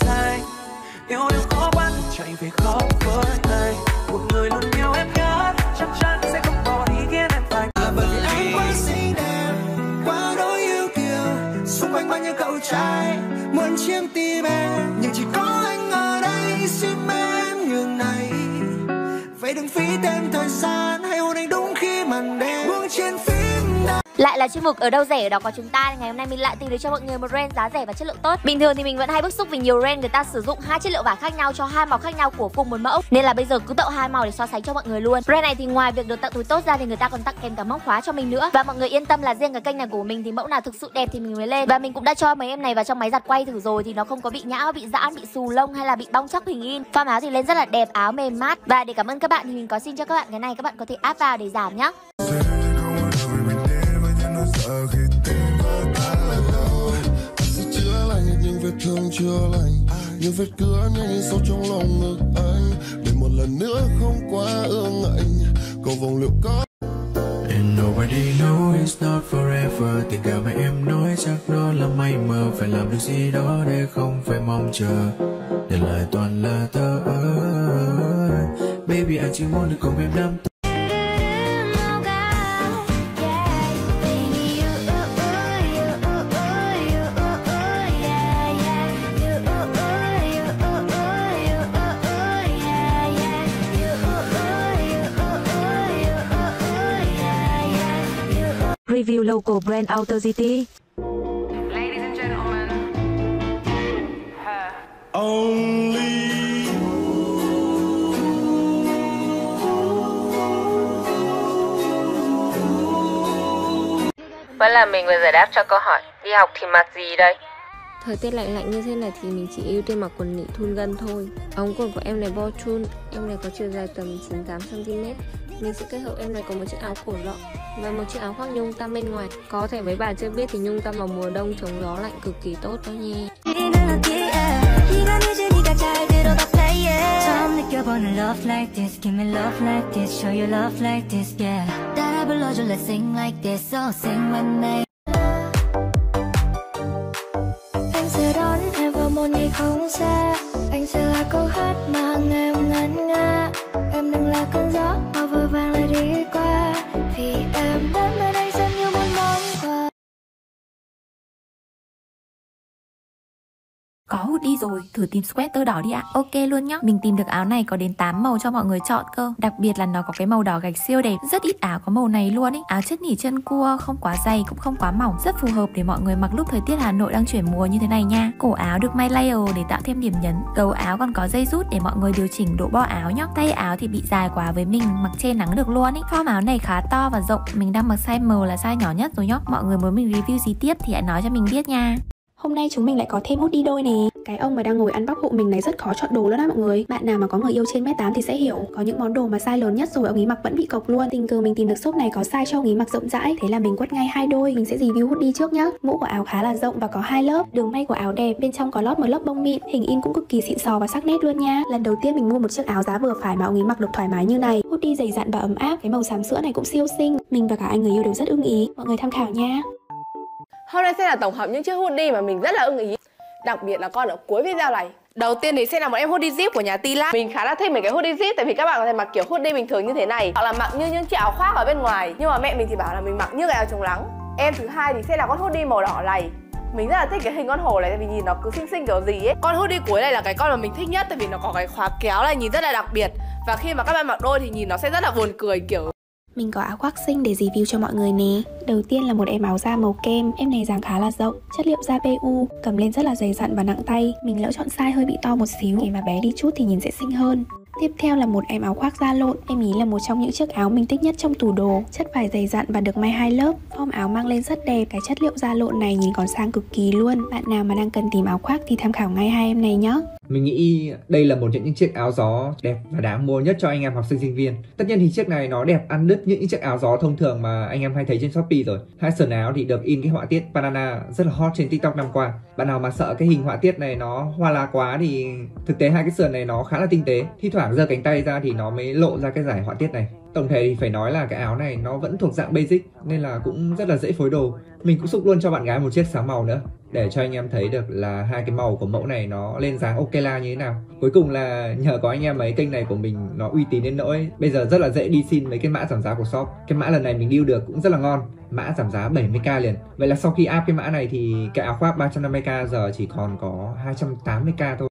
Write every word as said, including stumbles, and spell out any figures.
dài. Yêu đương khó quá chạy về khó với ai. Một người luôn yêu em nhất chắc chắn sẽ không bỏ đi khiến em phải. À, bởi vì em quá xinh đẹp, quá đỗi yêu kiều, xung quanh bao nhiêu cậu trai muốn chiếm tim em, nhưng chỉ có anh ở đây xin em nhường này. Vậy đừng phí thêm thời gian, hãy hôn anh đúng khi màn đêm buông trên phim đã. Lại là chuyên mục ở đâu rẻ ở đó có chúng ta. Ngày hôm nay mình lại tìm được cho mọi người một brand giá rẻ và chất lượng tốt. Bình thường thì mình vẫn hay bức xúc vì nhiều brand người ta sử dụng hai chất liệu vải khác nhau cho hai màu khác nhau của cùng một mẫu, nên là bây giờ cứ tậu hai màu để so sánh cho mọi người luôn. Brand này thì ngoài việc được tặng túi tốt ra thì người ta còn tặng kèm cả móc khóa cho mình nữa. Và mọi người yên tâm là riêng cái kênh này của mình thì mẫu nào thực sự đẹp thì mình mới lên. Và mình cũng đã cho mấy em này vào trong máy giặt quay thử rồi thì nó không có bị nhão, bị giãn, bị xù lông hay là bị bong chóc hình in. Form áo thì lên rất là đẹp, áo mềm mát. Và để cảm ơn các bạn thì mình có xin cho các bạn cái này, các bạn có thể áp vào để giảm nhá. Khi tim vỡ tan là đâu anh sẽ chữa lành những vết thương chưa lành, những vết cứa nhanh sâu trong lòng ngực anh, để một lần nữa không quá ương ngạnh cầu vồng liệu có. And nobody knows it's not forever. Tình cảm mà em nói chắc đó là mây mờ. Phải làm được gì đó để không phải mong chờ, để lại toàn là thơ ơ. Baby anh chỉ muốn được cùng em nắm. Review local brand Authority. Ladies and gentlemen, her. Only Vẫn là mình vừa giải đáp cho câu hỏi đi học thì mặc gì đây? Thời tiết lạnh lạnh như thế này thì mình chỉ ưu tiên mặc quần nị thun gân thôi. Ống quần của em này bo chun, em này có chiều dài tầm chín mươi tám xăng ti mét. Mình sẽ kết hợp em này có một chiếc áo cổ rộng và một chiếc áo khoác nhung tăm bên ngoài. Có thể mấy bạn chưa biết thì nhung tăm vào mùa đông chống gió lạnh cực kỳ tốt đó nha. Anh sẽ đón em vào một ngày không xa. Anh sẽ là câu hát mà hằng ngày em ngân nga. Em đừng là cơn gió mà vội vàng lại đi qua, vì em đến bên anh xem như một món quà. Có hoodie rồi, thử tìm sweater đỏ đi ạ. Ok luôn nhá. Mình tìm được áo này có đến tám màu cho mọi người chọn cơ. Đặc biệt là nó có cái màu đỏ gạch siêu đẹp. Rất ít áo có màu này luôn ý. Áo chất nỉ chân cua, không quá dày cũng không quá mỏng. Rất phù hợp để mọi người mặc lúc thời tiết Hà Nội đang chuyển mùa như thế này nha. Cổ áo được may layer để tạo thêm điểm nhấn. Gấu áo còn có dây rút để mọi người điều chỉnh độ bo áo nhá. Tay áo thì bị dài quá với mình, mặc che nắng được luôn ý. Form áo này khá to và rộng. Mình đang mặc size M là size nhỏ nhất rồi nhá. Mọi người muốn mình review gì tiếp thì hãy nói cho mình biết nha. Hôm nay chúng mình lại có thêm hoodie đôi nè. Cái ông mà đang ngồi ăn bóc hộ mình này rất khó chọn đồ luôn á mọi người. Bạn nào mà có người yêu trên mét tám thì sẽ hiểu. Có những món đồ mà size lớn nhất rồi ông ấy mặc vẫn bị cộc luôn. Tình cờ mình tìm được shop này có size cho ông ấy mặc rộng rãi, thế là mình quất ngay hai đôi. Mình sẽ review hoodie trước nhá. Mũ của áo khá là rộng và có hai lớp. Đường may của áo đẹp, bên trong có lót một lớp bông mịn. Hình in cũng cực kỳ xịn sò và sắc nét luôn nha. Lần đầu tiên mình mua một chiếc áo giá vừa phải mà ông ấy mặc được thoải mái như này. Hoodie dày dặn và ấm áp. Cái màu xám sữa này cũng siêu xinh. Mình và cả anh người yêu đều rất ưng ý. Mọi người tham khảo nha. Hôm nay sẽ là tổng hợp những chiếc hoodie mà mình rất là ưng ý, đặc biệt là con ở cuối video này. Đầu tiên thì sẽ là một em hoodie zip của nhà Tila. Mình khá là thích mấy cái hoodie zip tại vì các bạn có thể mặc kiểu hoodie bình thường như thế này, hoặc là mặc như những chiếc áo khoác ở bên ngoài. Nhưng mà mẹ mình thì bảo là mình mặc như cái áo chống nắng. Em thứ hai thì sẽ là con hoodie màu đỏ này. Mình rất là thích cái hình con hổ này tại vì nhìn nó cứ xinh xinh kiểu gì ấy. Con hoodie cuối này là cái con mà mình thích nhất tại vì nó có cái khóa kéo này nhìn rất là đặc biệt. Và khi mà các bạn mặc đôi thì nhìn nó sẽ rất là buồn cười kiểu. Mình có áo khoác xinh để review cho mọi người nè. Đầu tiên là một em áo da màu kem. Em này dáng khá là rộng, chất liệu da pê u, cầm lên rất là dày dặn và nặng tay. Mình lỡ chọn size hơi bị to một xíu để mà bé đi chút thì nhìn sẽ xinh hơn. Tiếp theo là một em áo khoác da lộn. Em ý là một trong những chiếc áo mình thích nhất trong tủ đồ. Chất vải dày dặn và được may hai lớp. Form áo mang lên rất đẹp. Cái chất liệu da lộn này nhìn còn sang cực kỳ luôn. Bạn nào mà đang cần tìm áo khoác thì tham khảo ngay hai em này nhé. Mình nghĩ đây là một trong những chiếc áo gió đẹp và đáng mua nhất cho anh em học sinh sinh viên. Tất nhiên thì chiếc này nó đẹp ăn đứt những chiếc áo gió thông thường mà anh em hay thấy trên Shopee rồi. Hai sườn áo thì được in cái họa tiết banana rất là hot trên TikTok năm qua. Bạn nào mà sợ cái hình họa tiết này nó hoa lá quá thì thực tế hai cái sườn này nó khá là tinh tế. Thi thoảng giơ cánh tay ra thì nó mới lộ ra cái giải họa tiết này. Tổng thể thì phải nói là cái áo này nó vẫn thuộc dạng basic nên là cũng rất là dễ phối đồ. Mình cũng xúc luôn cho bạn gái một chiếc sáng màu nữa để cho anh em thấy được là hai cái màu của mẫu này nó lên dáng ok la như thế nào. Cuối cùng là nhờ có anh em mấy kênh này của mình nó uy tín đến nỗi bây giờ rất là dễ đi xin mấy cái mã giảm giá của shop. Cái mã lần này mình deal được cũng rất là ngon, mã giảm giá bảy mươi k liền. Vậy là sau khi áp cái mã này thì cái áo khoác ba trăm năm mươi k giờ chỉ còn có hai trăm tám mươi k thôi.